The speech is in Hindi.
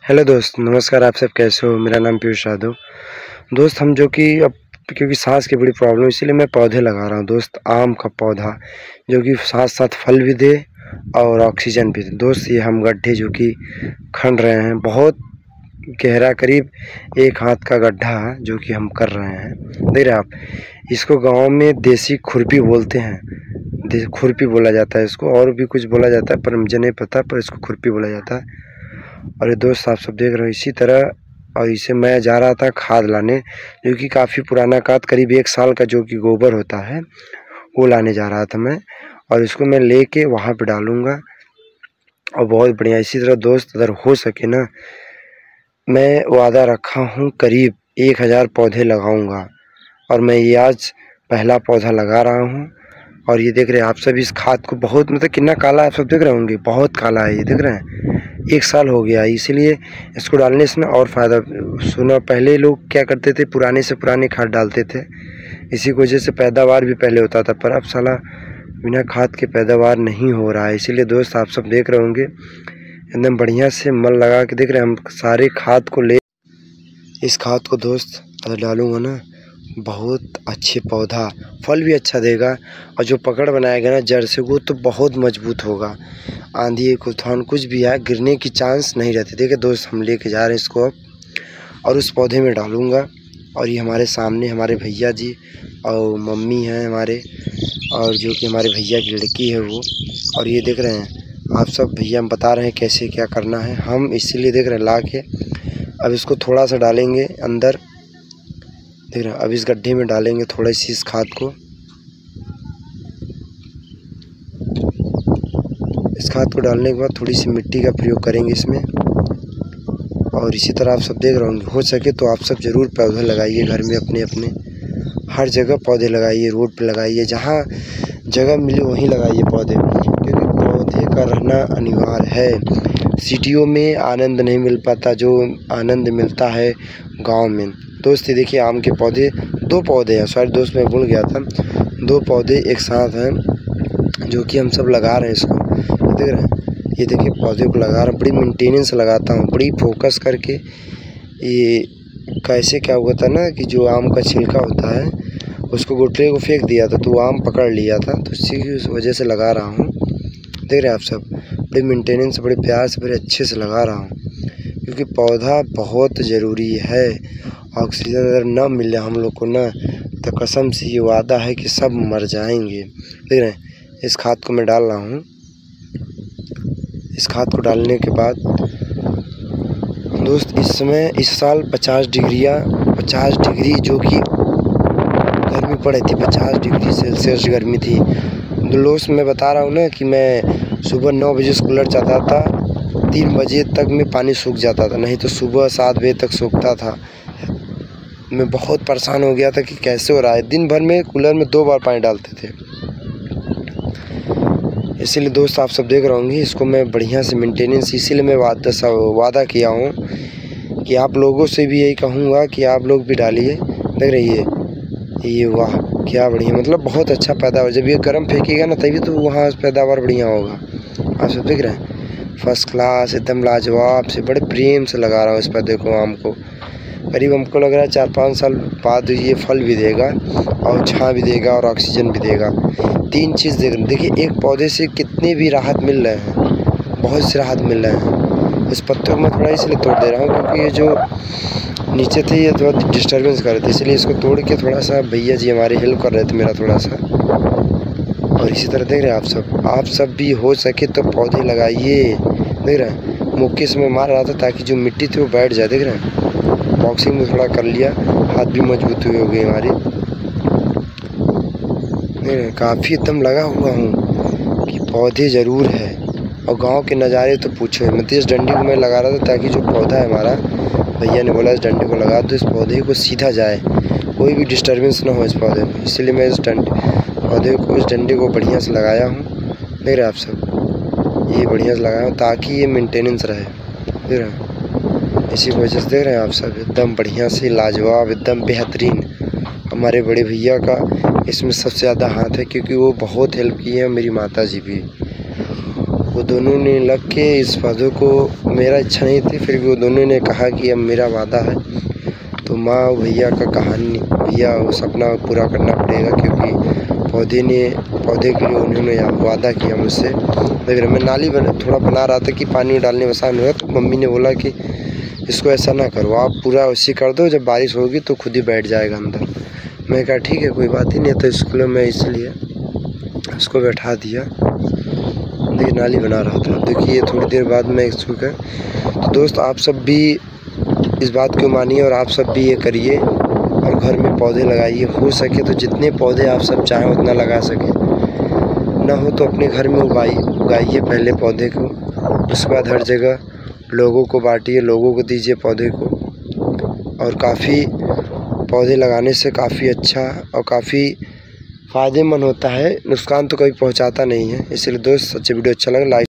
हेलो दोस्त, नमस्कार। आप सब कैसे हो? मेरा नाम पीयूष यादव। दोस्त, हम जो कि अब क्योंकि सांस की बड़ी प्रॉब्लम है, इसीलिए मैं पौधे लगा रहा हूँ दोस्त। आम का पौधा जो कि साथ साथ फल भी दे और ऑक्सीजन भी दे। दोस्त, ये हम गड्ढे जो कि खन रहे हैं, बहुत गहरा, करीब 1 हाथ का गड्ढा जो कि हम कर रहे हैं। देख रहे हैं आप, इसको गाँव में देसी खुरपी बोलते हैं। खुरपी बोला जाता है इसको, और भी कुछ बोला जाता है पर मुझे नहीं पता, पर इसको खुरपी बोला जाता है। और ये दोस्त, आप सब देख रहे हो इसी तरह। और इसे मैं जा रहा था खाद लाने, जो कि काफ़ी पुराना खाद, करीब 1 साल का जो कि गोबर होता है, वो लाने जा रहा था मैं। और इसको मैं लेके वहाँ पे डालूँगा और बहुत बढ़िया। इसी तरह दोस्त, अगर हो सके ना, मैं वादा रखा हूँ करीब 1000 पौधे लगाऊँगा। और मैं ये आज पहला पौधा लगा रहा हूँ। और ये देख रहे हैं आप सब, इस खाद को बहुत, मतलब कितना काला आप सब देख रहे होंगे, बहुत काला है ये, देख रहे हैं। 1 साल हो गया, इसीलिए इसको डालने से ना और फ़ायदा। सुना, पहले लोग क्या करते थे, पुराने से पुराने खाद डालते थे, इसी की वजह से पैदावार भी पहले होता था। पर अब साला बिना खाद के पैदावार नहीं हो रहा है। इसीलिए दोस्त, आप सब देख रहे होंगे, एकदम बढ़िया से मन लगा के देख रहे हैं हम सारे खाद को ले। इस खाद को दोस्त अगर डालूँगा ना, बहुत अच्छे पौधा, फल भी अच्छा देगा। और जो पकड़ बनाएगा ना जड़ से, वो तो बहुत मजबूत होगा। आंधी तूफान कुछ भी आए, गिरने की चांस नहीं रहती। देखिए दोस्त, हम लेके जा रहे हैं इसको अब, और उस पौधे में डालूँगा। और ये हमारे सामने हमारे भैया जी और मम्मी हैं हमारे, और जो कि हमारे भैया की लड़की है वो। और ये देख रहे हैं आप सब, भैया हम बता रहे हैं कैसे क्या करना है। हम इसीलिए देख रहे हैं ला के, अब इसको थोड़ा सा डालेंगे अंदर, देख रहे हैं। अब इस गड्ढे में डालेंगे थोड़ी सी इस खाद को। इस खाद को डालने के बाद थोड़ी सी मिट्टी का प्रयोग करेंगे इसमें। और इसी तरह आप सब देख रहे होंगे, हो सके तो आप सब ज़रूर पौधे लगाइए घर में अपने अपने। हर जगह पौधे लगाइए, रोड पे लगाइए, जहाँ जगह मिले वहीं लगाइए पौधे, क्योंकि पौधे का रहना अनिवार्य है। सिटियों में आनंद नहीं मिल पाता जो आनंद मिलता है गाँव में। दोस्त, ये देखिए आम के पौधे, 2 पौधे हैं, सॉरी दोस्त मैं भूल गया था, 2 पौधे एक साथ हैं जो कि हम सब लगा रहे हैं इसको। देख रहे हैं, ये देखिए पौधे को लगा रहा हूँ, बड़ी मेंटेनेंस लगाता हूँ, बड़ी फोकस करके। ये कैसे क्या हुआ था ना कि जो आम का छिलका होता है उसको गुटले को फेंक दिया था, तो वो आम पकड़ लिया था, तो इसी की वजह से लगा रहा हूँ। देख रहे हैं आप सब, बड़ी मेंटेनेंस, बड़े प्यार से, बड़े अच्छे से लगा रहा हूँ, क्योंकि पौधा बहुत ज़रूरी है। ऑक्सीजन अगर ना मिले हम लोग को ना, तो कसम से ये वादा है कि सब मर जाएंगे। देख रहे हैं, इस खाद को मैं डाल रहा हूँ। इस खाद को डालने के बाद दोस्त, इस समय इस साल 50 डिग्री जो कि गर्मी पड़ी थी, 50 डिग्री सेल्सियस गर्मी थी। दोस्त, मैं बता रहा हूँ ना कि मैं सुबह 9 बजे से कूलर चलाता था, 3 बजे तक में पानी सूख जाता था, नहीं तो सुबह 7 बजे तक सूखता था। मैं बहुत परेशान हो गया था कि कैसे हो रहा है। दिन भर में कूलर में 2 बार पानी डालते थे। इसीलिए दोस्त, आप सब देख रहे होंगे, इसको मैं बढ़िया से मेंटेनेंस, इसीलिए मैं वादा किया हूँ कि आप लोगों से भी यही कहूँगा कि आप लोग भी डालिए। देख रहिए ये, वाह क्या बढ़िया, मतलब बहुत अच्छा पैदावार। जब ये गर्म फेंकेगा ना, तभी तो वहाँ पैदावार बढ़िया होगा। आप सब देख रहे हैं, फर्स्ट क्लास, एकदम लाजवाब से, बड़े प्रेम से लगा रहा हूँ इस पौधे को, आम को। करीब हमको लग रहा है 4-5 साल बाद ये फल भी देगा और छाँ भी देगा और ऑक्सीजन भी देगा। 3 चीज़ देखिए, एक पौधे से कितने भी राहत मिल रहे हैं, बहुत से राहत मिल रहे हैं। इस पत्तों को मैं थोड़ा इसलिए तोड़ दे रहा हूँ क्योंकि ये जो नीचे थे ये थोड़ा डिस्टर्बेंस कर रहे थे, इसलिए इसको तोड़ के थोड़ा सा भैया जी हमारे हेल्प कर रहे थे मेरा थोड़ा सा। और इसी तरह देख रहे हैं आप सब भी हो सके तो पौधे लगाइए। देख रहे हैं, मुक्के से मैं मार रहा था ताकि जो मिट्टी थी वो बैठ जाए। देख रहे हैं, बॉक्सिंग में थोड़ा कर लिया, हाथ भी मजबूत हुई हो गई हमारी। देख रहे हैं, काफ़ी एकदम लगा हुआ हूँ कि पौधे ज़रूर है। और गांव के नज़ारे तो पूछो, मतलब इस डंडी को मैं लगा रहा था ताकि जो पौधा है हमारा, भैया ने बोला इस डंडे को लगा दो, इस पौधे को सीधा जाए, कोई भी डिस्टर्बेंस ना हो इस पौधे में। इसलिए मैं इस पौधे को, इस डंडे को बढ़िया से लगाया हूँ। देख रहे हैं आप सब, ये बढ़िया से लगाया हूँ ताकि ये मेंटेनेंस रहे। देख रहे हैं, इसी वजह से देख रहे हैं आप सब, एकदम बढ़िया से लाजवाब, एकदम बेहतरीन। हमारे बड़े भैया का इसमें सबसे ज़्यादा हाथ है, क्योंकि वो बहुत हेल्प की है, मेरी माता जी भी। वो दोनों ने लग के इस पौधे को, मेरा इच्छा नहीं थी, फिर भी वो दोनों ने कहा कि अब मेरा वादा है तो माँ और भैया का कहानी, भैया वो सपना पूरा करना पड़ेगा, क्योंकि पौधे के लिए उन्होंने वादा किया मुझसे। लेकिन मैं नाली थोड़ा बना रहा था कि पानी डालने में आसान होगा, तो मम्मी ने बोला कि इसको ऐसा ना करो, आप पूरा उसी कर दो, जब बारिश होगी तो खुद ही बैठ जाएगा अंदर। मैं कहा ठीक है कोई बात ही नहीं, तो स्कूल में इसलिए उसको बैठा दिया। देखिए नाली बना रहा था, देखिए थोड़ी देर बाद मैं इसको कर। तो दोस्त आप सब भी इस बात को मानिए और आप सब भी ये करिए और घर में पौधे लगाइए। हो सके तो जितने पौधे आप सब चाहें उतना लगा सकें, ना हो तो अपने घर में उगाइए पहले पौधे को, उसके बाद हर जगह लोगों को बांटिए, लोगों को दीजिए पौधे को। और काफ़ी पौधे लगाने से काफ़ी अच्छा और काफ़ी फ़ायदेमंद होता है, नुकसान तो कभी पहुंचाता नहीं है। इसलिए दोस्त सच्चे वीडियो अच्छा लगा लाइक